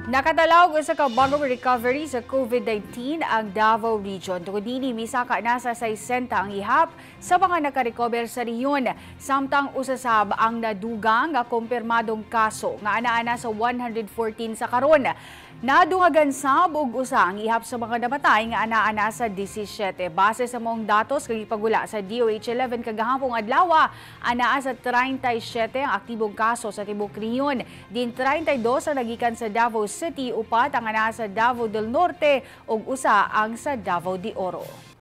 Nakatalawag sa kabagong recovery sa COVID-19 ang Davao Region. Tungod dini, misaka nasa 60 ang ihap sa mga nakarekober sa riyon. Samtang usasab ang nadugang nga kumpirmadong kaso nga ana-ana sa 114 sa karon. Nadungagan sab og usa ang ihap sa mga namatay nga ana-ana sa 17. Base sa mong datos kay pagula sa DOH-11 kagahapong adlaw, anaa sa 37 ang aktibong kaso sa tibuok riyon. Din 32 ang nagikan sa Davao City, upat ang anaa sa Davao del Norte ug usa ang sa Davao de Oro.